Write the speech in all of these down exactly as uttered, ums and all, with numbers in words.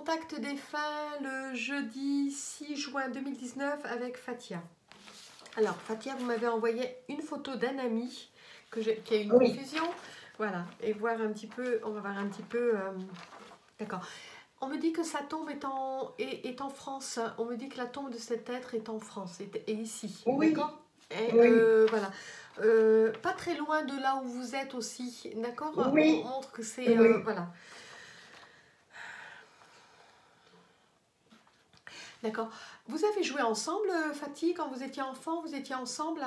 contact défunt le jeudi six juin deux mille dix-neuf avec Fatia. Alors, Fatia, vous m'avez envoyé une photo d'un ami que qui a eu une Oui. confusion. Voilà, et voir un petit peu, on va voir un petit peu... Euh, D'accord. On me dit que sa tombe est en, est, est en France. On me dit que la tombe de cet être est en France, est, est ici. Oui. D'accord. Et Oui. euh, voilà. Euh, pas très loin de là où vous êtes aussi. D'accord. Oui. On montre que c'est... Oui. Euh, voilà. D'accord. Vous avez joué ensemble, Fatih, quand vous étiez enfant? Vous étiez ensemble?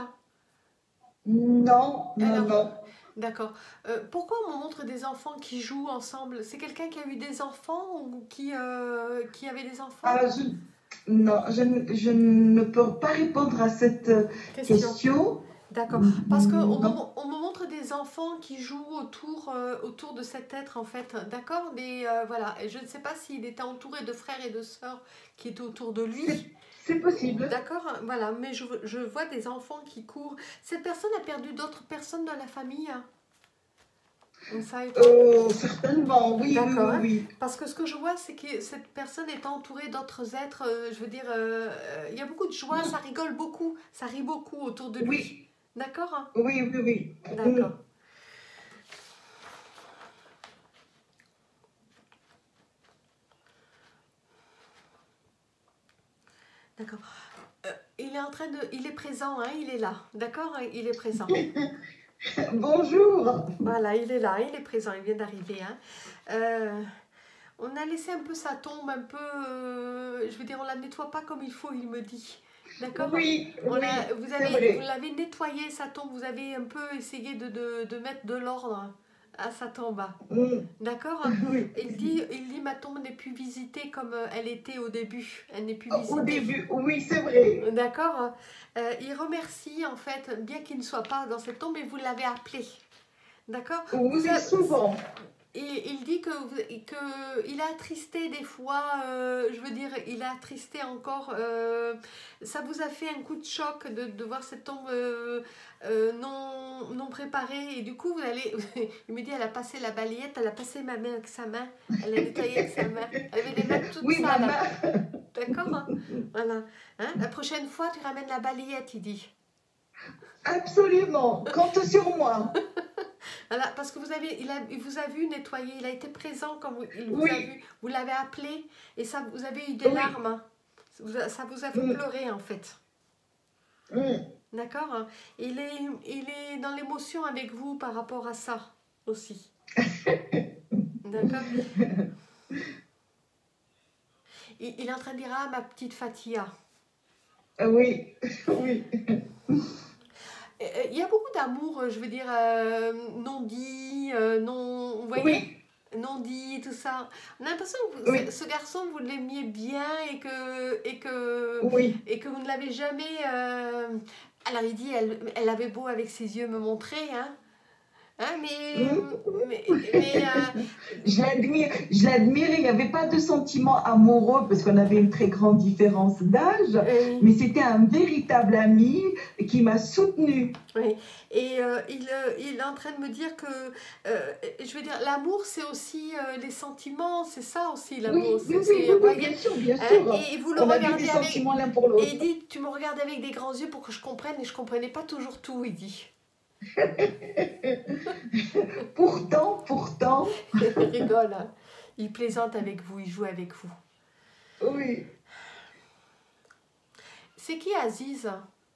Non, non, Alors, non. d'accord. Euh, pourquoi on me montre des enfants qui jouent ensemble? C'est quelqu'un qui a eu des enfants ou qui, euh, qui avait des enfants? Ah, je, non, je, ne- je ne peux pas répondre à cette Question. question. D'accord. Parce qu'on me, Non. on me montre des enfants qui jouent autour, euh, autour de cet être, en fait. D'accord. Mais euh, voilà. Et je ne sais pas s'il était entouré de frères et de sœurs qui étaient autour de lui. C'est possible. D'accord. Voilà. Mais je, je vois des enfants qui courent. Cette personne a perdu d'autres personnes dans la famille? Vous ne savez pas? Euh, certainement, oui, oui, D'accord. oui, Hein. oui. Parce que ce que je vois, c'est que cette personne est entourée d'autres êtres. euh, je veux dire, euh, euh, il y a beaucoup de joie, ça rigole beaucoup, ça rit beaucoup autour de lui. Oui, D'accord. Hein. oui, oui, oui. D'accord. Mm. D'accord. Euh, il est en train de... Il est présent, hein, il est là. D'accord. Il est présent. Bonjour. Voilà, il est là, il est présent, il vient d'arriver. Hein. Euh, on a laissé un peu sa tombe, un peu... euh, je veux dire, on la nettoie pas comme il faut, il me dit. D'accord. Oui, On oui, l'a- Vous c'est avez, vrai. vous l'avez nettoyé sa tombe, vous avez un peu essayé de, de, de mettre de l'ordre à sa tombe. Mm. D'accord. Oui. Il dit, il dit ma tombe n'est plus visitée comme euh, elle était au début. Elle n'est plus Au visitée. début, oui, c'est vrai. D'accord. Euh, il remercie en fait, bien qu'il ne soit pas dans cette tombe, et vous l'avez appelé. D'accord. Oui, Vous a- souvent. Et il dit que, vous- que il a attristé des fois, euh, je veux dire, il a attristé encore. euh, ça vous a fait un coup de choc de, de voir cette tombe euh, euh, non, non préparée. Et du coup, vous allez. Il me dit, elle a passé la balayette, elle a passé ma main avec sa main, elle a nettoyé avec sa main. Elle avait les mains toutes Oui, sales. maman. D'accord. Hein. Voilà. Hein. La prochaine fois, tu ramènes la balayette, il dit. Absolument. Compte sur moi. Voilà, parce que vous avez, il, a, il vous a vu nettoyer, il a été présent quand vous, il vous Oui. a vu, vous l'avez appelé et ça, vous avez eu des Oui. larmes. Hein. Vous a- Ça vous a fait Mm. pleurer en fait. Mm. D'accord. Hein. Il est, il est dans l'émotion avec vous par rapport à ça aussi. D'accord. Il, il est en train de dire, ah ma petite Fatia. Oui, oui. Euh, Il y a beaucoup d'amour, euh, je veux dire, euh, non dit, euh, non, vous voyez, Oui, non dit, tout ça. On a l'impression que vous- oui, ce, ce garçon, vous l'aimiez bien et que, et que, oui. et que vous ne l'avez jamais... euh, Alors il dit, elle, elle avait beau avec ses yeux me montrer, hein, hein mais... Mm. mais, mais euh, Je l'admire, je l'admire. Il n'y avait pas de sentiment amoureux parce qu'on avait une très grande différence d'âge, oui, mais c'était un véritable ami qui m'a soutenue. oui. Et euh, il, euh, il est en train de me dire que, euh, je veux dire, l'amour, c'est aussi euh, les sentiments, c'est ça aussi l'amour. Oui, oui, C'est, oui, c'est, oui, vous oui, voyez, bien sûr, bien hein, sûr. et vous le On avait des regardez avec... sentiments l'un pour Et il l'autre. dit, tu me regardes avec des grands yeux pour que je comprenne, et je comprenais pas toujours tout, il dit. Pourtant, pourtant, Il rigole, hein. Il plaisante avec vous, il joue avec vous. oui. C'est qui Aziz?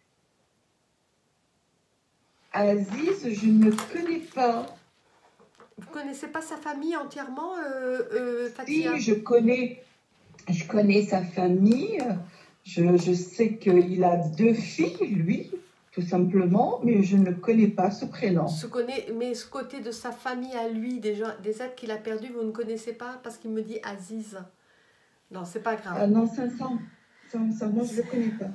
Aziz, je ne connais pas. Vous connaissez pas sa famille entièrement, euh, euh, Fatia? Si, je connais, je connais sa famille. Je, je sais qu'il a deux filles, lui, tout simplement, mais je ne connais pas ce prénom. Se connaît, mais ce côté de sa famille à lui, des, gens, des êtres qu'il a perdus, vous ne connaissez pas parce qu'il me dit Aziz. Non, c'est pas grave. Ah non, ça, ça, ça, ça, moi, je ne le connais pas.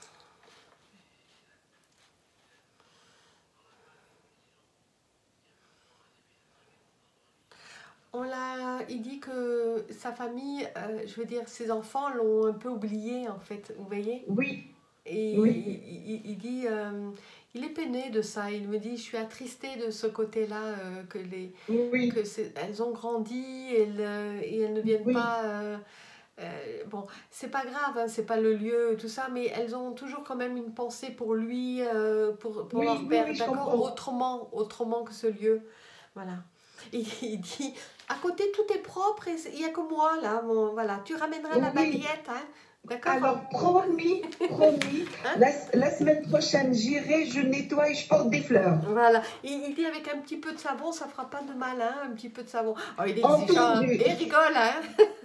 On l'a, il dit que sa famille, euh, je veux dire, ses enfants l'ont un peu oublié en fait, vous voyez? Oui, Et oui, il, il- il dit, euh, il est peiné de ça. Il me dit, je suis attristée de ce côté-là, euh, que les, Oui, que elles ont grandi et, le, et elles ne viennent oui, pas. Euh, euh, bon, c'est pas grave, hein, c'est pas le lieu, tout ça, mais elles ont toujours quand même une pensée pour lui, euh, pour, pour leur oui, oui, père, oui, je d'accord? comprends. Autrement, autrement que ce lieu. Voilà. Et il dit, à côté tout est propre et il n'y a que moi là. Bon, voilà, tu ramèneras la Oui, balayette, hein? D'accord? alors promis, promis, Hein? la, la semaine prochaine, j'irai, je nettoie et je porte des fleurs. Voilà. Il, il dit avec un petit peu de savon, ça fera pas de mal, hein? Un petit peu de savon. Oh, il est exigeant, hein? Entendu. Et il rigole, hein?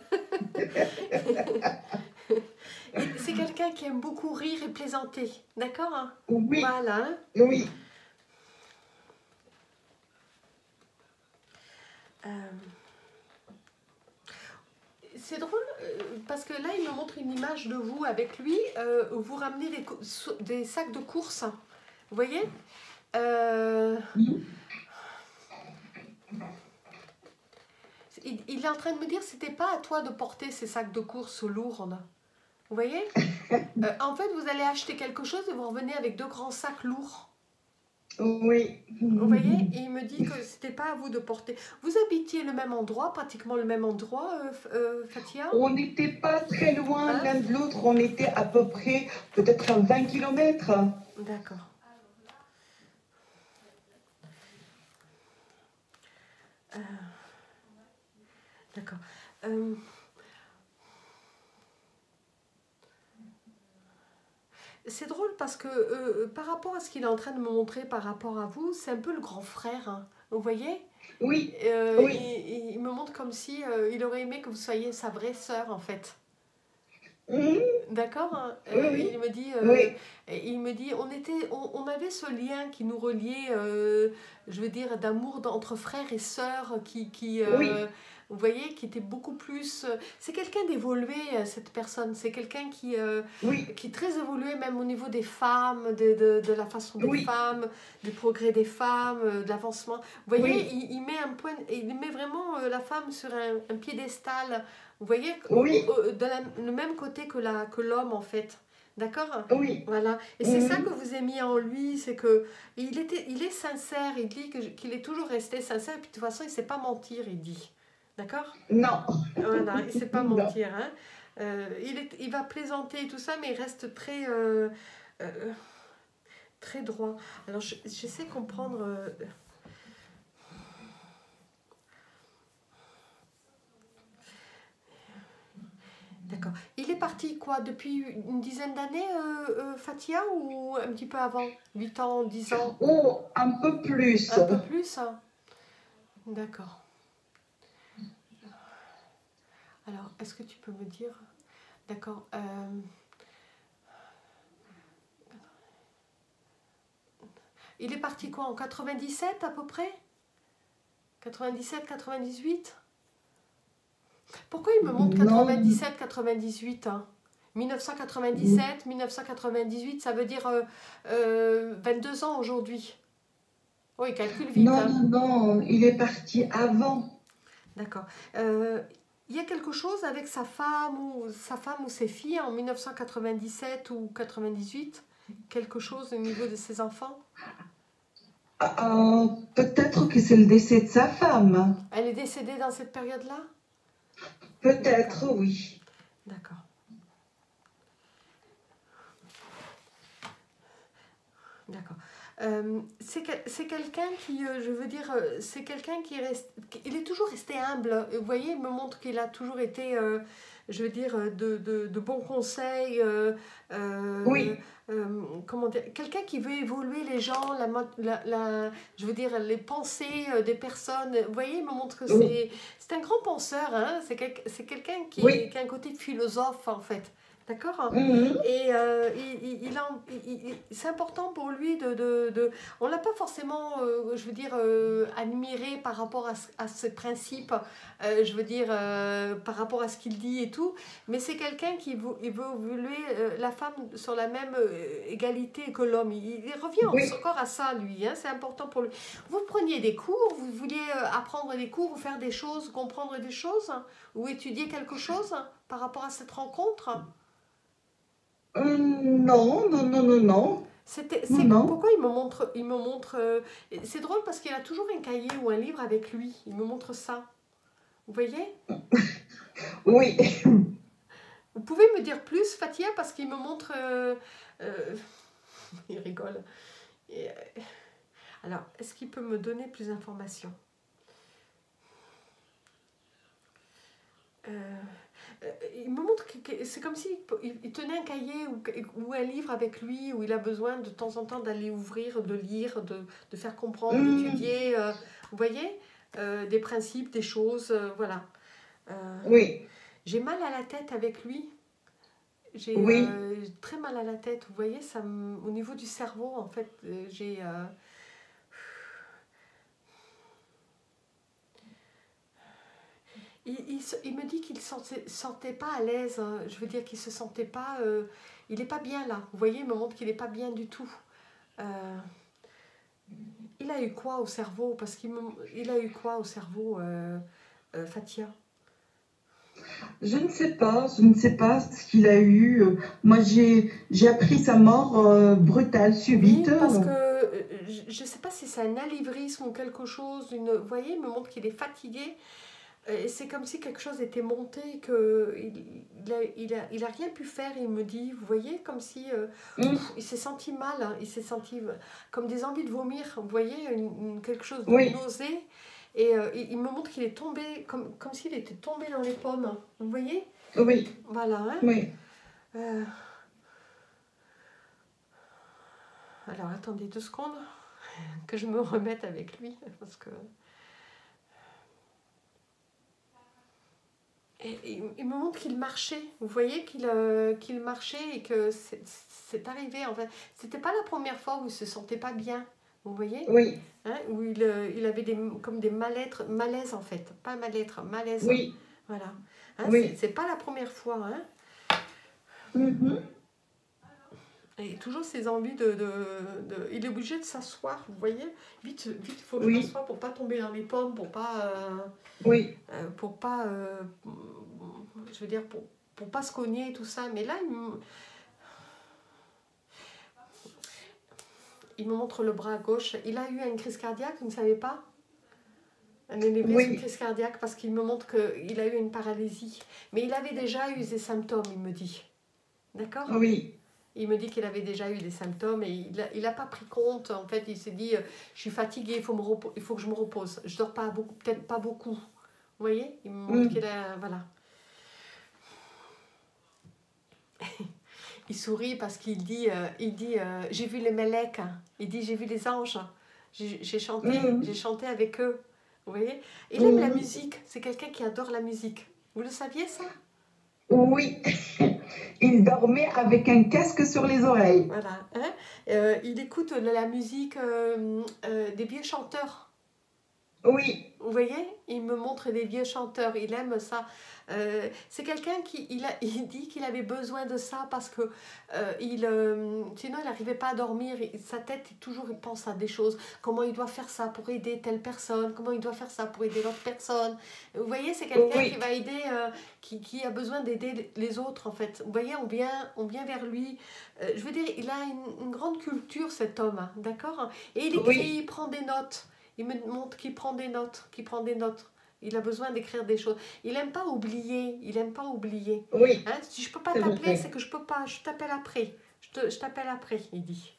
C'est quelqu'un qui aime beaucoup rire et plaisanter, d'accord? Hein? Oui, Voilà. Hein? oui, Euh, C'est drôle euh, parce que là, il me montre une image de vous avec lui. Euh, où vous ramenez des, des sacs de course. Vous voyez? euh, oui. il, il est en train de me dire, c'était pas à toi de porter ces sacs de course lourds. Vous voyez? Euh, en fait, vous allez acheter quelque chose et vous revenez avec deux grands sacs lourds. Oui. Vous voyez? Et il me dit que c'était pas à vous de porter. Vous habitiez le même endroit, pratiquement le même endroit, euh, euh, Fatia? On n'était pas très loin Hein? l'un de l'autre, on était à peu près peut-être à vingt kilomètres. D'accord. Euh, D'accord. Euh, c'est drôle parce que euh, par rapport à ce qu'il est en train de me montrer par rapport à vous, c'est un peu le grand frère. Hein. Vous voyez? Oui, Euh, oui, il, il me montre comme si euh, il aurait aimé que vous soyez sa vraie sœur en fait. mhm, D'accord? Hein. oui, Euh, oui, il me dit, oui, euh, il me dit, on était, on, on avait ce lien qui nous reliait, euh, je veux dire, d'amour entre frères et sœurs, qui, qui oui, euh, vous voyez, qui était beaucoup plus. euh, C'est quelqu'un d'évolué, euh, cette personne. C'est quelqu'un qui, euh, oui, qui est très évolué, même au niveau des femmes, de, de, de la façon des oui, femmes, du progrès des femmes, euh, de l'avancement. Vous voyez, oui, il, il met un point, il met vraiment euh, la femme sur un, un piédestal. Vous voyez, au- oui, au- de la- le même côté que la, que l'homme en fait. D'accord? oui, Voilà. Et c'est ça que mhm, vous avez mis en lui, c'est que il était, il est sincère. Il dit que- qu'il est toujours resté sincère. Et puis de toute façon, il ne sait pas mentir. Il dit. D'accord? non, Voilà, il ne sait pas non. mentir. Hein. Euh, il, est, il va plaisanter et tout ça, mais il reste très, euh, euh, très droit. Alors, je- j'essaie de comprendre. euh, D'accord. Il est parti quoi depuis une dizaine d'années, euh, euh, Fatia, ou un petit peu avant? Huit ans, dix ans? Oh, un peu plus. Un peu plus, hein? D'accord. Alors, est-ce que tu peux me dire? D'accord. euh, Il est parti quoi en quatre-vingt-dix-sept à peu près? quatre-vingt-dix-sept, quatre-vingt-dix-huit? Pourquoi il me montre Non, quatre-vingt-dix-sept, quatre-vingt-dix-huit, hein? mille neuf cent quatre-vingt-dix-sept, mille neuf cent quatre-vingt-dix-huit, ça veut dire euh, euh, vingt-deux ans aujourd'hui. Oh, il calcule vite, non, hein? non, non, il est parti avant. D'accord. Euh, il y a quelque chose avec sa femme ou sa femme ou ses filles en mille neuf cent quatre-vingt-dix-sept ou quatre-vingt-dix-huit? Quelque chose au niveau de ses enfants? Ah, peut-être que c'est le décès de sa femme. Elle est décédée dans cette période-là? D'accord, Peut-être, oui. d'accord, d'accord. Euh, c'est que- c'est quelqu'un qui, euh, je veux dire, euh, c'est quelqu'un qui reste, qui- il est toujours resté humble. Vous voyez, il me montre qu'il a toujours été, euh, je veux dire, euh, de, de, de bons conseils. euh, euh, Oui, euh, comment dire, quelqu'un qui veut évoluer les gens, la, mo- la, la- je veux dire, les pensées euh, des personnes. Vous voyez, il me montre que oui, c'est, c'est un grand penseur. Hein, c'est quel- c'est quelqu'un qui, est- oui. qui a un côté philosophe en fait. D'accord? Mhm, Et euh, il, il- il en- il- il- c'est important pour lui de... de, de- on ne l'a pas forcément, euh, je veux dire, euh, admiré par rapport à, ce- à ses principes, euh, je veux dire, euh, par rapport à ce qu'il dit et tout, mais c'est quelqu'un qui veut, il veut évoluer euh, la femme sur la même euh, égalité que l'homme. Il, il revient oui. encore à ça, lui, hein, c'est important pour lui. Vous preniez des cours, vous vouliez euh, apprendre des cours, ou faire des choses, comprendre des choses, ou étudier quelque chose par rapport à cette rencontre? Hum, non, non, non, non, non. C'était, Non, c'est, non. pourquoi il me montre, il me montre, euh, c'est drôle parce qu'il a toujours un cahier ou un livre avec lui. Il me montre ça. Vous voyez? Oui. Vous pouvez me dire plus, Fatia, parce qu'il me montre. euh, euh, il rigole. Et, euh, alors, est-ce qu'il peut me donner plus d'informations? Euh, euh, il me montre que, que c'est comme s'il il, il tenait un cahier ou, ou un livre avec lui où il a besoin de temps en temps d'aller ouvrir, de lire, de, de faire comprendre, Hmm, d'étudier. Euh, vous voyez? Euh, des principes, des choses, euh, voilà. Euh, oui, j'ai mal à la tête avec lui. J'ai oui. euh, très mal à la tête. Vous voyez, ça me- au niveau du cerveau, en fait, euh, j'ai. euh, il, il se- il me dit qu'il ne se sentait, sentait pas à l'aise. Hein. Je veux dire qu'il se sentait pas. Euh, il n'est pas bien là. Vous voyez, il me montre qu'il n'est pas bien du tout. Euh, il a eu quoi au cerveau? Parce qu'il me, il a eu quoi au cerveau, euh, euh, Fatia? Je ne sais pas, je ne sais pas ce qu'il a eu. Euh, Moi, j'ai j'ai appris sa mort euh, brutale, subite. Oui, parce que euh, je ne sais pas si c'est un anévrisme ou quelque chose. Une, vous voyez, il me montre qu'il est fatigué. Et c'est comme si quelque chose était monté, qu'il il a, il a, il a rien pu faire, il me dit, vous voyez, comme si euh, Hmm, pff, il s'est senti mal, hein, il s'est senti euh, comme des envies de vomir, vous voyez, une- une- quelque chose de oui, nausée, et euh, il, il me montre qu'il est tombé, comme, comme s'il était tombé dans les pommes, hein, vous voyez, oui, voilà, hein. oui. Euh, alors attendez deux secondes, que je me remette avec lui, parce que... Et, et il me montre qu'il marchait, vous voyez qu'il euh, qu'il marchait et que c'est c'est arrivé en fait. C'était pas la première fois où il se sentait pas bien, vous voyez, Oui, hein, où il, euh, il avait des, comme des mal-être, malaise en fait, pas mal-être, malaise, oui, voilà. Hein, c'est oui. c'est pas la première fois, hein. Mhm. Et toujours ces envies de, de, de- il est obligé de s'asseoir, vous voyez. Vite, vite, il faut que je Oui, m'assoie pour pas tomber dans les pommes, pour pas, euh, oui, euh, pour pas, euh, je veux dire, pour, pour pas se cogner et tout ça. Mais là, il me, il me montre le bras gauche. Il a eu une crise cardiaque, vous ne savez pas? Un anévrisme, une oui, crise cardiaque, parce qu'il me montre qu'il a eu une paralysie. Mais il avait déjà eu des symptômes, il me dit. D'accord? oui. Il me dit qu'il avait déjà eu des symptômes et il n'a il a pas pris compte. En fait, il s'est dit, euh, je suis fatigué, il faut, me repo- il faut que je me repose. Je dors pas beaucoup, peut-être pas beaucoup. Vous voyez? Il me montre qu'il Hmm, a... Voilà. Il sourit parce qu'il dit, euh, il dit euh, j'ai vu les mélèques. Il dit, j'ai vu les anges. J'ai j'ai chanté, j'ai hmm, chanté avec eux. Vous voyez? Il aime la hmm. musique. C'est quelqu'un qui adore la musique. Vous le saviez, ça? Oui. Il dormait avec un casque sur les oreilles. Voilà. Hein. Euh, il écoute de la musique euh, euh, des vieux chanteurs. Oui, Vous voyez, il me montre des vieux chanteurs, il aime ça. Euh, c'est quelqu'un qui il, a, il dit qu'il avait besoin de ça parce que euh, il, euh, sinon il n'arrivait pas à dormir. Il- sa tête, il- toujours il pense à des choses. Comment il doit faire ça pour aider telle personne, comment il doit faire ça pour aider l'autre personne. Vous voyez, c'est quelqu'un qui oui, va aider, euh, qui, qui a besoin d'aider les autres en fait. Vous voyez, on vient, on vient vers lui. Euh, je veux dire, il a une, une grande culture cet homme, hein, d'accord? Et il écrit, oui, il prend des notes. Il me montre qu'il prend des notes, qu'il prend des notes. Il a besoin d'écrire des choses. Il n'aime pas oublier. Il n'aime pas oublier. oui, Hein, si je peux pas c'est t'appeler, c'est vrai. que je peux pas. Je t'appelle après. Je te- je t'appelle après, il dit.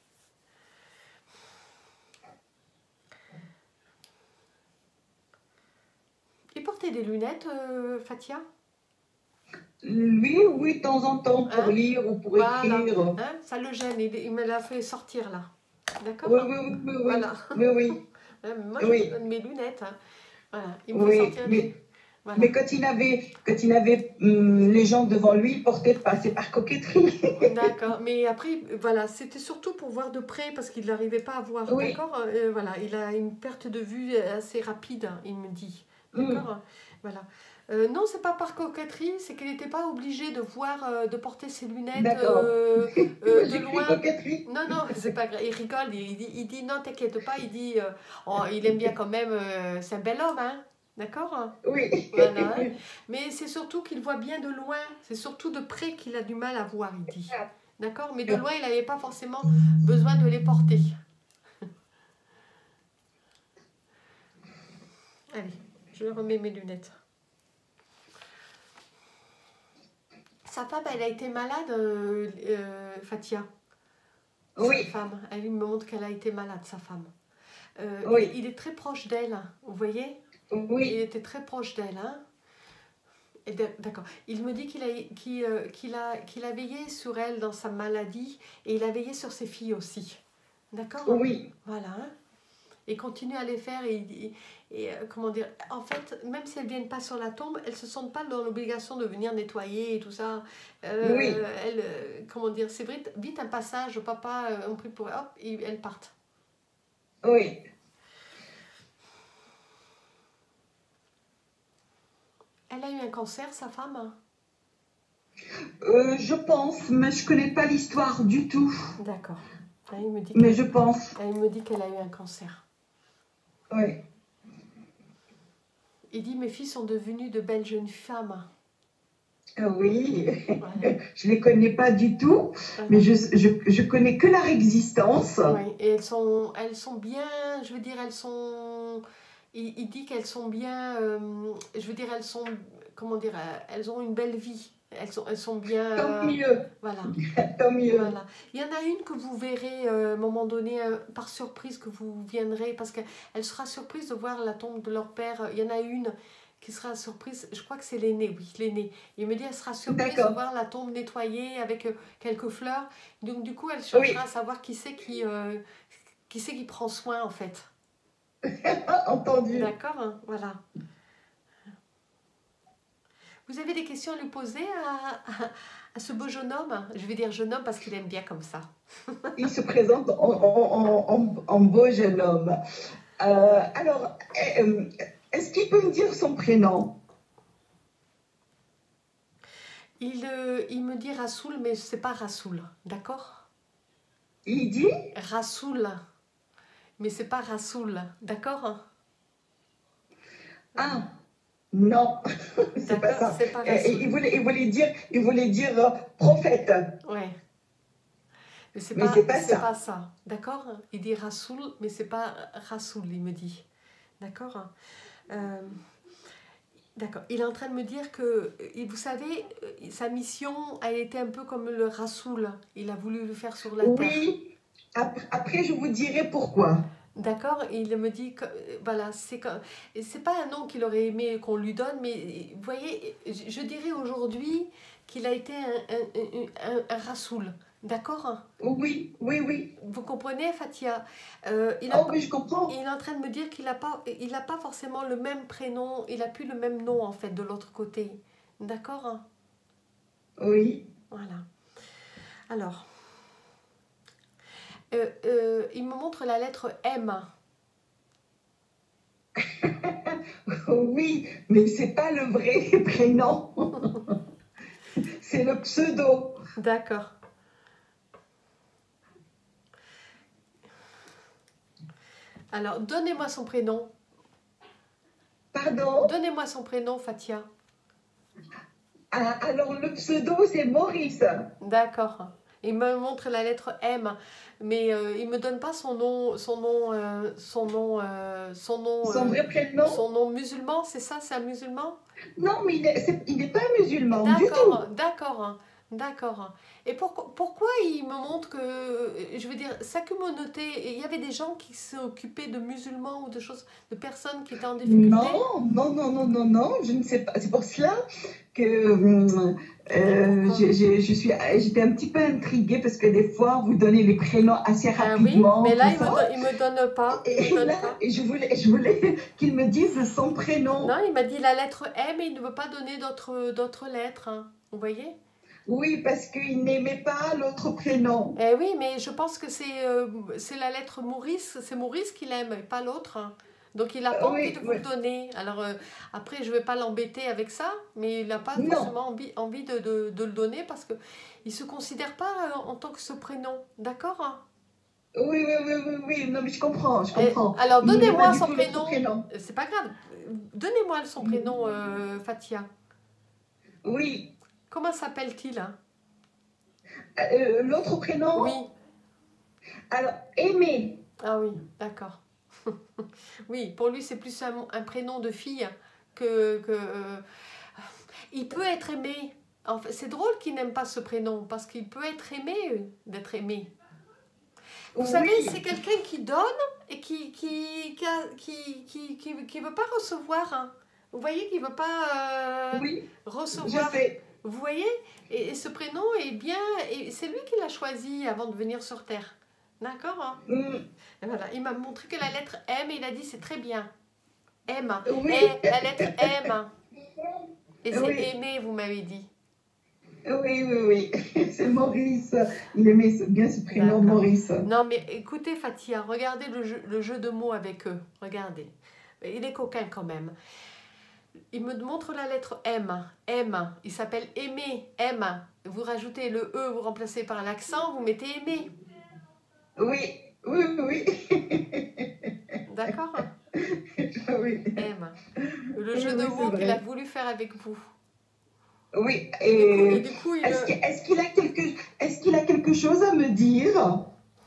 Il portait des lunettes, euh, Fatia. Lui, oui, de temps en temps, pour Hein? lire ou pour Voilà. écrire. Hein? Ça le gêne. Il, il me l'a fait sortir là. Oui, D'accord? oui, oui, Voilà. oui, oui, oui, Hein, moi, je te oui, donne mes lunettes. Hein. Voilà. Il me fait oui, sortir des. mais, Voilà. mais quand il avait, quand il avait hum, les gens devant lui, il portait pas, c'est par coquetterie. D'accord, mais après, voilà, c'était surtout pour voir de près parce qu'il n'arrivait pas à voir, Oui, d'accord. Euh, Voilà, il a une perte de vue assez rapide, il me dit, hum, d'accord. Voilà. Euh, non, c'est pas par coquetterie, c'est qu'il n'était pas obligé de voir, euh, de porter ses lunettes d'accord. euh, euh, Moi, de j'écris loin. coquetterie. Non, non, c'est pas grave. Il rigole, il dit, il dit non, t'inquiète pas, il dit, euh, oh, il aime bien quand même, euh, c'est un bel homme, hein, d'accord. Oui, Voilà, hein. Mais c'est surtout qu'il voit bien de loin, c'est surtout de près qu'il a du mal à voir, il dit. d'accord? Mais de loin, il n'avait pas forcément besoin de les porter. Allez, je remets mes lunettes. Sa femme, elle a été malade, euh, euh, Fatia. Oui. Sa femme, elle me montre qu'elle a été malade, sa femme. Euh, Oui. il, il est très proche d'elle, vous voyez? Oui. Il était très proche d'elle, hein? D'accord. Il me dit qu'il a, qu'il, euh, qu'il a, qu'il a veillé sur elle dans sa maladie et il a veillé sur ses filles aussi. D'accord? Oui. Voilà. Hein? Et continue à les faire. Et, et, et euh, comment dire? En fait, même si elles ne viennent pas sur la tombe, elles ne se sentent pas dans l'obligation de venir nettoyer et tout ça. Euh, Oui. Elles, euh, comment dire? C'est vite, vite un passage. Papa, euh, on prie pour hop, et elles partent. Oui. Elle a eu un cancer, sa femme? euh, Je pense, mais je ne connais pas l'histoire du tout. D'accord. Il me dit mais je pense. Il me dit qu'elle a eu un cancer. Oui. Il dit, mes filles sont devenues de belles jeunes femmes. Oui, Voilà. je ne les connais pas du tout, Voilà. mais je, je, je connais que leur existence. Oui, et elles sont, elles sont bien, je veux dire, elles sont... Il, il dit qu'elles sont bien, euh, je veux dire, elles sont, comment dire, elles ont une belle vie. Elles sont, elles sont bien... Tant euh, mieux. Voilà. Tant mieux. Voilà. Il y en a une que vous verrez euh, à un moment donné, euh, par surprise, que vous viendrez, parce qu'elle sera surprise de voir la tombe de leur père. Il y en a une qui sera surprise, je crois que c'est l'aînée, oui, l'aînée. Il me dit, elle sera surprise de voir la tombe nettoyée avec euh, quelques fleurs. Donc du coup, elle cherchera oui. à savoir qui c'est qui, euh, qui, c'est qui prend soin, en fait. Entendu. D'accord, hein, voilà. Vous avez des questions à lui poser à, à, à ce beau jeune homme? Je vais dire jeune homme parce qu'il aime bien comme ça. Il se présente en, en, en, en beau jeune homme. Euh, alors, est-ce qu'il peut me dire son prénom? il, euh, il me dit Rassoul, mais c'est pas Rassoul, d'accord? Il dit Rassoul, mais c'est pas Rassoul, d'accord? Ah, non, c'est pas ça. Pas il, voulait, il voulait dire, il voulait dire euh, prophète. Ouais. Mais c'est pas, pas, pas, pas ça, d'accord? Il dit Rassoul, mais c'est pas Rassoul, il me dit. D'accord? euh, D'accord. Il est en train de me dire que, vous savez, sa mission a été un peu comme le Rassoul. Il a voulu le faire sur la oui. terre. Oui. Après, je vous dirai pourquoi. D'accord, il me dit que voilà, c'est c'est pas un nom qu'il aurait aimé qu'on lui donne, mais vous voyez, je dirais aujourd'hui qu'il a été un, un, un, un Rassoul, d'accord? Oui, oui, oui. Vous comprenez, Fatia? euh, il Oh a, oui, je comprends. Il est en train de me dire qu'il n'a pas, il a pas forcément le même prénom, il n'a plus le même nom en fait de l'autre côté, d'accord? Oui. Voilà. Alors. Euh, euh, il me montre la lettre M. Oui, mais c'est pas le vrai prénom. C'est le pseudo. D'accord. Alors, donnez-moi son prénom. Pardon? Donnez-moi son prénom, Fatia. Ah, alors, le pseudo, c'est Maurice. D'accord. Il me montre la lettre M, mais euh, il me donne pas son nom, son nom, euh, son nom, euh, son nom. Son vrai prénom. Son nom musulman, c'est ça, c'est un musulman? Non, mais il n'est il est pas musulman du tout. D'accord, d'accord, d'accord. Et pour, pourquoi il me montre que, je veux dire, sa communauté, il y avait des gens qui s'occupaient de musulmans ou de choses, de personnes qui étaient en difficulté? Non, non, non, non, non, non, je ne sais pas. C'est pour cela que euh, je suis, j'étais un petit peu intriguée parce que des fois, vous donnez les prénoms assez rapidement. Ah oui, mais là, il ne me, me donne pas. Il et me donne là, pas. Et je voulais, je voulais qu'il me dise son prénom. Non, il m'a dit la lettre M et il ne veut pas donner d'autres lettres. Hein. Vous voyez? Oui, parce qu'il n'aimait pas l'autre prénom. Eh oui, mais je pense que c'est euh, la lettre Maurice. C'est Maurice qu'il aime, et pas l'autre. Hein. Donc, il n'a pas euh, envie oui, de vous oui. le donner. Alors, euh, après, je ne vais pas l'embêter avec ça, mais il n'a pas non. forcément envie, envie de, de, de le donner parce qu'il ne se considère pas euh, en tant que ce prénom. D'accord? Oui, oui, oui, oui, oui. Non, mais je comprends, je comprends. Et, alors, donnez-moi son prénom. prénom. C'est pas grave. Donnez-moi son prénom, euh, Fatia. Oui. Comment s'appelle-t-il? hein? Euh, L'autre prénom, Oui. alors, Aimé. Ah oui, d'accord. Oui, pour lui, c'est plus un, un prénom de fille que... que euh, il peut être aimé. En fait, c'est drôle qu'il n'aime pas ce prénom, parce qu'il peut être aimé euh, d'être aimé. Vous savez, c'est Oui, quelqu'un qui donne et qui qui qui a- qui, qui, qui- qui veut pas recevoir, hein. Vous voyez qu'il veut pas euh, oui, je recevoir. sais. Vous voyez? Et, et ce prénom est bien... Et c'est lui qui l'a choisi avant de venir sur Terre. D'accord, hein? Mm, Et voilà, il m'a montré que la lettre M, et il a dit c'est très bien. M. oui, Et la lettre M. Et c'est oui, aimé, vous m'avez dit. oui, oui, oui. C'est Maurice. Il aimait ce- bien ce prénom, D'accord. Maurice. Non, mais écoutez, Fatia, regardez le jeu, le jeu de mots avec eux. Regardez. Il est coquin quand même. Il me montre la lettre M. M. Il s'appelle Aimé. M. Vous rajoutez le E, vous remplacez par l'accent, vous mettez Aimé. Oui, oui, oui, D'accord? oui, M. Le oui, jeu de oui, c'est mots qu'il a vrai. voulu faire avec vous. Oui, Et du coup, et et du coup il, est-ce que- est-ce qu'il a quelque, est-ce qu'il a quelque chose à me dire?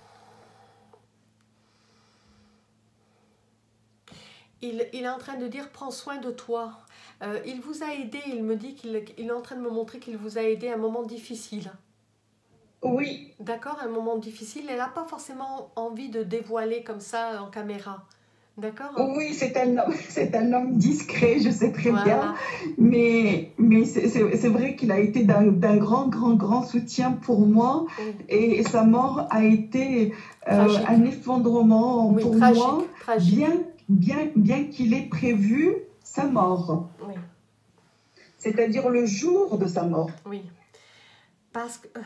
il, il est en train de dire prends soin de toi. Euh, il vous a aidé, il me dit qu'il il est en train de me montrer qu'il vous a aidé à un moment difficile. Oui, D'accord, un moment difficile. Elle n'a pas forcément envie de dévoiler comme ça en caméra. D'accord? oui, c'est un homme, c'est un homme discret, je sais très bien, Voilà. mais, mais c'est c'est- c'est vrai qu'il a été d'un d'un grand, grand, grand soutien pour moi Oui. et sa mort a été euh, Tragique. un effondrement Oui, pour tragique. moi, Tragique. bien, bien, bien qu'il ait prévu sa mort, Oui. c'est-à-dire le jour de sa mort. Oui. Parce que...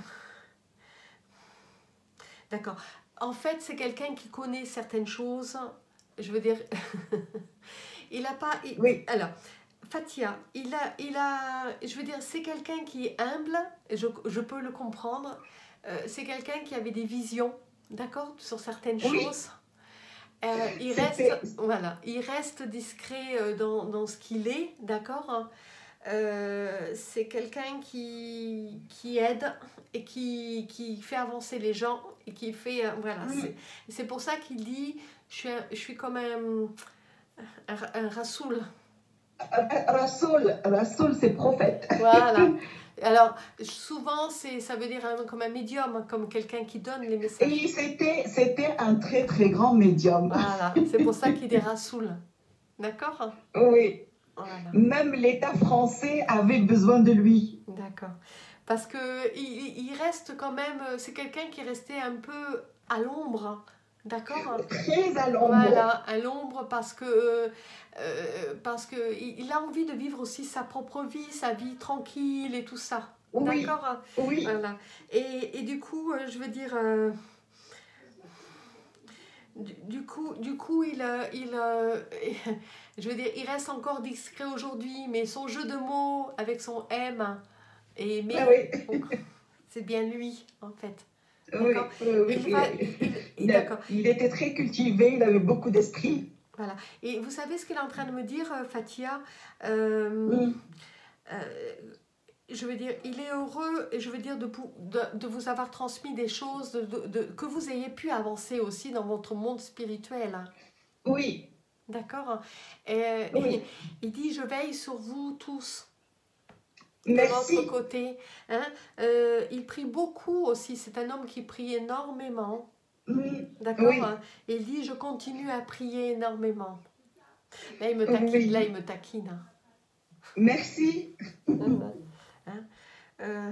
D'accord. En fait, c'est quelqu'un qui connaît certaines choses. Je veux dire, il n'a pas. il- Oui, Alors, Fatia, il a, il a. Je veux dire, c'est quelqu'un qui est humble. Et je, je peux le comprendre. Euh, c'est quelqu'un qui avait des visions, d'accord, sur certaines oui, choses. Euh, il reste, c'était, voilà, il reste discret euh, dans, dans ce qu'il est, d'accord. Euh, c'est quelqu'un qui, qui aide et qui, qui fait avancer les gens et qui fait... euh, voilà, c'est mm, c'est pour ça qu'il dit, je suis, un- je suis comme un, un, un rasoul. Rasoul, Rasoul, c'est prophète. Voilà. Alors, souvent, c'est, ça veut dire un- comme un médium, comme quelqu'un qui donne les messages. Et c'était, c'était un très, très grand médium. Voilà, c'est pour ça qu'il est rasoul. D'accord? Oui, Voilà. même l'État français avait besoin de lui. D'accord. Parce que il, il reste quand même, c'est quelqu'un qui est resté un peu à l'ombre, d'accord? Très à Voilà, l'ombre. à l'ombre parce que euh, parce que il il a envie de vivre aussi sa propre vie, sa vie tranquille et tout ça, Oui, d'accord? oui, Voilà. Et, et du coup, euh, je veux dire, euh, du, du coup, du coup, il, euh, il, euh, je veux dire, il reste encore discret aujourd'hui, mais son jeu de mots avec son M et ah aimer, oui, donc c'est bien lui en fait. D'accord? oui, oui, oui. Il va, il, Il, il- il- il a- d'accord. il était très cultivé, il avait beaucoup d'esprit. Voilà. Et vous savez ce qu'il est en train de me dire, euh, Fatia? Euh, Mm. euh, je veux dire, il est heureux, et je veux dire, de, pou- de, de vous avoir transmis des choses, de, de- de- que vous ayez pu avancer aussi dans votre monde spirituel, hein. Oui, D'accord? Et, oui. il dit, je veille sur vous tous. De votre Merci. côté, hein. Euh, il prie beaucoup aussi, c'est un homme qui prie énormément, Mm. d'accord, Oui, hein. Et il dit, je continue à prier énormément. Là, il me taquine, là, il oui. me taquine, hein. Merci. Hein, hein. Euh,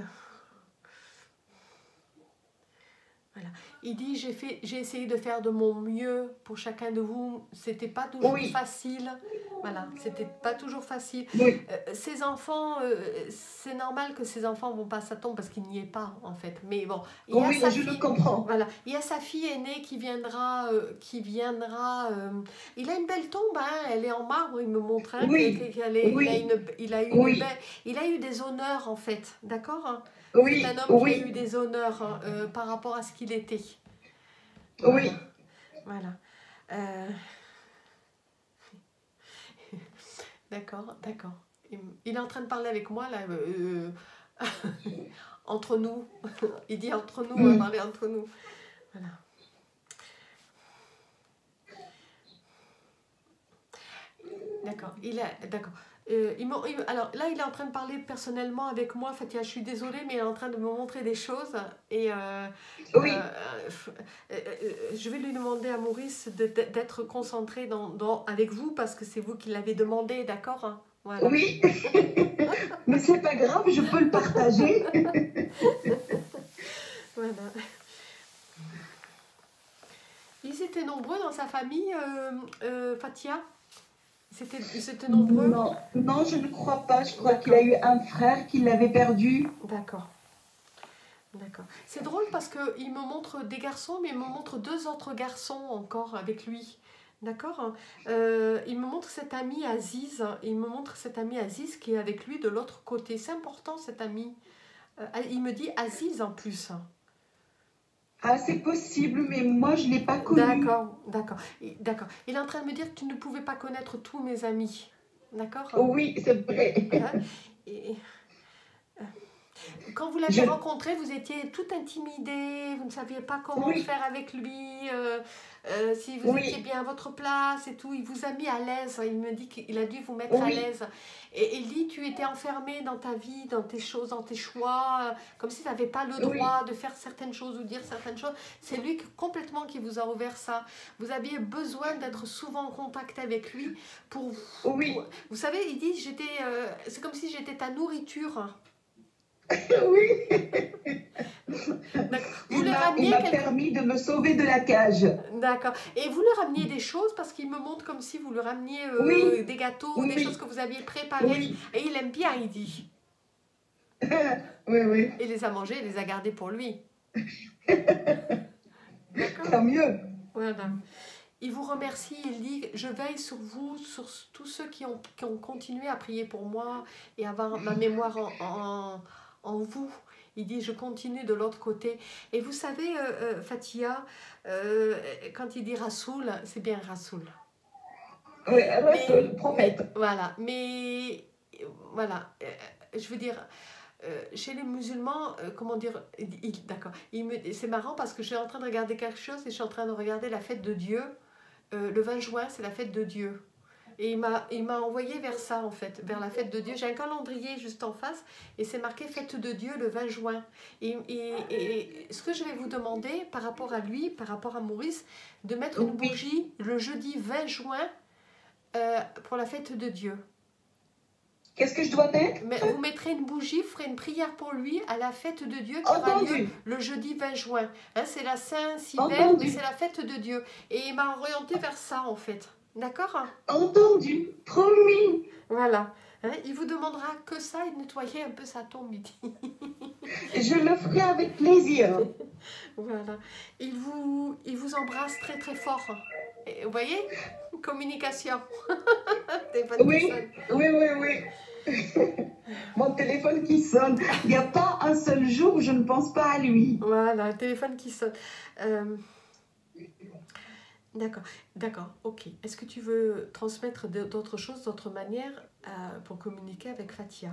voilà. Il dit, j'ai fait, j'ai essayé de faire de mon mieux pour chacun de vous. C'était pas toujours Oui, facile. Voilà, c'était pas toujours facile. oui, Euh, ces enfants, euh, c'est normal que ces enfants vont pas à sa tombe parce qu'il n'y est pas en fait. Mais bon, il y a oui, sa je le fille. comprends. Voilà, il y a sa fille aînée qui viendra, euh, qui viendra. euh, il a une belle tombe, hein, elle est en marbre. Il me montre, hein, que- que- Oui, qu'elle est- il a oui, une, il a eu une oui, belle, il a eu des honneurs en fait, d'accord, hein. C'est un oui, homme qui a eu oui, des honneurs, hein, euh, par rapport à ce qu'il était. Voilà, oui. voilà. Euh, d'accord, d'accord. Il, il est en train de parler avec moi là. euh, entre nous. Il dit entre nous, on Mm. va parler entre nous. Voilà. D'accord. Il est d'accord. Euh, il m'a- il- alors là, il est en train de parler personnellement avec moi. Fatia, je suis désolée, mais il est en train de me montrer des choses. Et euh, Oui, euh, euh, euh, je vais lui demander à Maurice de- de- d'être concentré dans, dans- avec vous parce que c'est vous qui l'avez demandé, d'accord? Hein. Voilà. oui. Mais c'est pas grave, je peux le partager. Voilà. Ils étaient nombreux dans sa famille, euh, euh, Fatia? C'était, ils étaient nombreux? Non, non, je ne crois pas. Je crois qu'il a D'accord. eu un frère qui l'avait perdu. D'accord. D'accord. C'est drôle parce qu'il me montre des garçons, mais il me montre deux autres garçons encore avec lui. D'accord. Euh, il me montre cet ami Aziz. Il me montre cet ami Aziz qui est avec lui de l'autre côté. C'est important cet ami. Euh, il me dit Aziz en plus. Ah, c'est possible, mais moi, je ne l'ai pas connu. D'accord, d'accord, Et- d'accord. Il est en train de me dire que tu ne pouvais pas connaître tous mes amis. D'accord. Oui, c'est vrai. Hein. Et, Quand vous l'avez Je... rencontré, vous étiez tout intimidé, vous ne saviez pas comment Oui, faire avec lui, euh, euh, si vous étiez oui, bien à votre place et tout. Il vous a mis à l'aise, il me dit qu'il a dû vous mettre à oui, l'aise. Et il dit, tu étais enfermé dans ta vie, dans tes choses, dans tes choix, euh, comme si tu n'avais pas le oui, droit de faire certaines choses ou dire certaines choses. C'est lui qui- complètement qui vous a ouvert ça. Vous aviez besoin d'être souvent en contact avec lui pour... pour- oui, Vous savez, il dit, j'étais, euh, c'est comme si j'étais ta nourriture. oui. D'accord. Vous Il le m'a, il rameniez m'a quelque... permis de me sauver de la cage. D'accord. Et vous le rameniez des choses parce qu'il me montre comme si vous le rameniez euh, Oui, des gâteaux, des choses oui, que vous aviez préparées. oui. Et il aime bien, il dit. Oui, oui. Il les a mangés, il les a gardés pour lui. D'accord. Tant mieux. Voilà. Il vous remercie, il dit, je veille sur vous, sur tous ceux qui ont, qui ont continué à prier pour moi et avoir ma mémoire en, en, en vous. Il dit, je continue de l'autre côté. Et vous savez, euh, euh, Fatia, euh, quand il dit Rasoul, c'est bien Rasoul. Oui, Mais, Rasoul, prophète. voilà, mais, voilà, euh, je veux dire, euh, chez les musulmans, euh, comment dire, il- il- d'accord, il me- c'est marrant parce que je suis en train de regarder quelque chose et je suis en train de regarder la fête de Dieu. Euh, le vingt juin, c'est la fête de Dieu. Et il m'a il m'a envoyé vers ça, en fait, vers la fête de Dieu. J'ai un calendrier juste en face et c'est marqué fête de Dieu le vingt juin. Et, et, et ce que je vais vous demander par rapport à lui, par rapport à Maurice, de mettre une Oui. bougie le jeudi vingt juin euh, pour la fête de Dieu. Qu'est-ce que je dois mettre? Mais vous mettrez une bougie, vous ferez une prière pour lui à la fête de Dieu qui aura lieu Entendu. le jeudi vingt juin. Hein, c'est la Saint-Hiver, mais Entendu. c'est la fête de Dieu. Et il m'a orienté vers ça, en fait. D'accord? Entendu. Promis. Voilà. Hein, il vous demandera que ça et de nettoyer un peu sa tombe, il dit. Je le ferai avec plaisir. Voilà. Il vous, il vous embrasse très très fort. Et, vous voyez? Communication. Téléphone qui Oui, sonne. oui, oui, oui. Mon téléphone qui sonne. Il n'y a pas un seul jour où je ne pense pas à lui. Voilà, le téléphone qui sonne. Euh, D'accord, d'accord, ok. Est-ce que tu veux transmettre de- d'autres choses, d'autres manières euh, pour communiquer avec Fatia?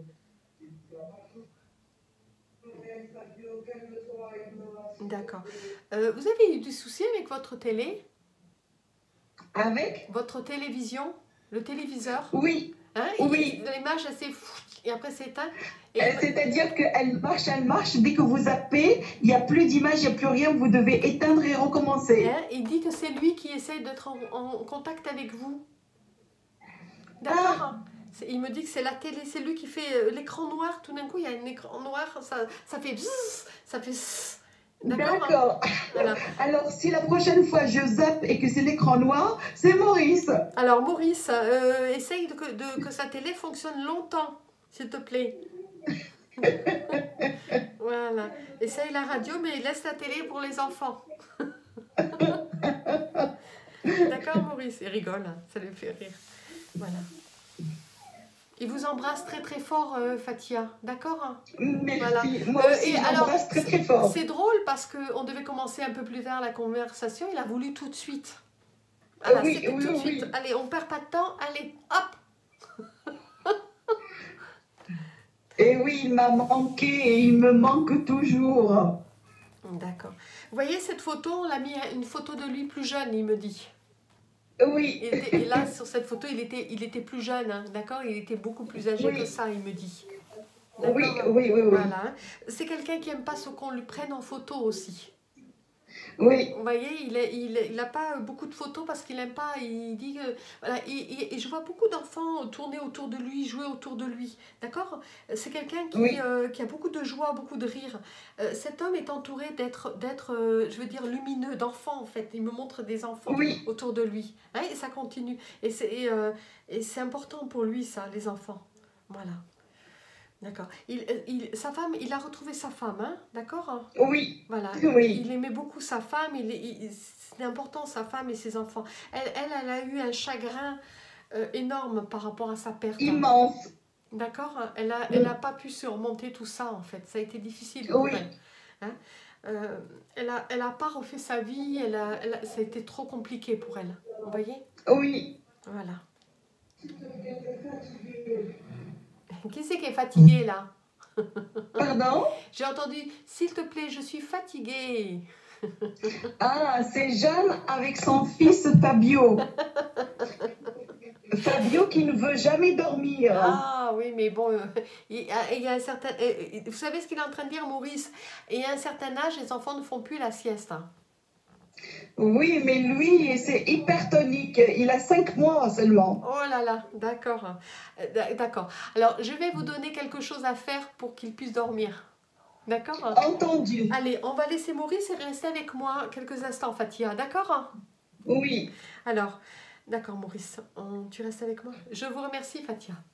D'accord. Euh, vous avez eu des soucis avec votre télé, Avec? votre télévision, le téléviseur? Oui, Hein, oui. il- L'image, elle s'est... Et après, c'est éteint. Et Euh, C'est-à-dire qu'elle marche, elle marche. Dès que vous zappez, il n'y a plus d'image, il n'y a plus rien. Vous devez éteindre et recommencer. hein, il dit que c'est lui qui essaie d'être en, en contact avec vous. D'accord. C'est- Il me dit que c'est la télé, c'est lui qui fait euh, l'écran noir. Tout d'un coup, il y a un écran noir, ça, ça fait bzzz, ça fait bzzz. D'accord. D'accord. Voilà. Alors, si la prochaine fois je zappe et que c'est l'écran noir, c'est Maurice. Alors Maurice, euh, essaye de, que- de- que sa télé fonctionne longtemps, s'il te plaît. Voilà. Essaye la radio, mais laisse la télé pour les enfants. D'accord, Maurice? Il rigole, hein, ça lui fait rire. Voilà. Il vous embrasse très très fort, euh, Fatia. D'accord? Merci. Voilà. Moi Euh, aussi, et je alors, l'embrasse très très fort. C'est drôle parce qu'on devait commencer un peu plus tard la conversation. Il a voulu tout de suite. Voilà, Oui, c'était oui, tout de oui. suite. Allez, on perd pas de temps. Allez, hop. Et oui, il m'a manqué et il me manque toujours. D'accord. Vous voyez cette photo, on l'a mis une photo de lui plus jeune, il me dit. Oui. Il était- et là, sur cette photo, il était, il était plus jeune, hein, d'accord? Il était beaucoup plus âgé que Oui, ça, il me dit. oui, D'accord? oui, oui, oui. Voilà. Hein. C'est quelqu'un qui aime pas ce qu'on lui prenne en photo aussi. Oui, Vous voyez, il n'a il, il a pas beaucoup de photos parce qu'il n'aime pas. Il dit que. Voilà, et, et- et je vois beaucoup d'enfants tourner autour de lui, jouer autour de lui. D'accord? C'est quelqu'un qui, oui, euh, qui a beaucoup de joie, beaucoup de rire. Euh, cet homme est entouré d'être, d'être euh, je veux dire, lumineux, d'enfants en fait. Il me montre des enfants oui, autour de lui. Hein, et ça continue. Et c'est et, euh, et c'est important pour lui, ça, les enfants. Voilà. D'accord. Il, il, sa femme, il a retrouvé sa femme, hein? D'accord? oui, Voilà, il oui. aimait beaucoup sa femme, il, il- c'est important sa femme et ses enfants. Elle, elle, elle a eu un chagrin euh, énorme par rapport à sa perte. Immense. D'accord? Elle a, elle a Mm. pas pu surmonter tout ça en fait. Ça a été difficile pour Oui, elle. Hein. Euh, elle a, elle a pas refait sa vie. Elle a, elle a- ça a été trop compliqué pour elle. Vous voyez? oui. Voilà. Qui c'est qui est fatigué là? Pardon? J'ai entendu, s'il te plaît, je suis fatiguée. Ah, c'est Jeanne avec son fils Fabio. Fabio qui ne veut jamais dormir. Ah oui, mais bon, euh, il, y a, il y a un certain... euh, euh, vous savez ce qu'il est en train de dire, Maurice? Et à un certain âge, les enfants ne font plus la sieste. Hein. Oui, mais lui, c'est hypertonique. Il a cinq mois seulement. Oh là là, d'accord. Euh, d'a- D'accord. Alors, je vais vous donner quelque chose à faire pour qu'il puisse dormir. D'accord? Entendu. Allez, on va laisser Maurice et rester avec moi quelques instants, Fatia. D'accord? Oui. Alors, d'accord, Maurice, on- tu restes avec moi. Je vous remercie, Fatia.